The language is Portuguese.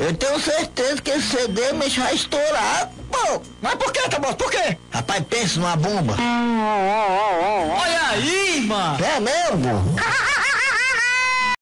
Eu tenho certeza que esse CD me vai estourar, pô. Mas por que, Tabosa? Por quê? Rapaz, pensa numa bomba. Olha aí, mano. É mesmo?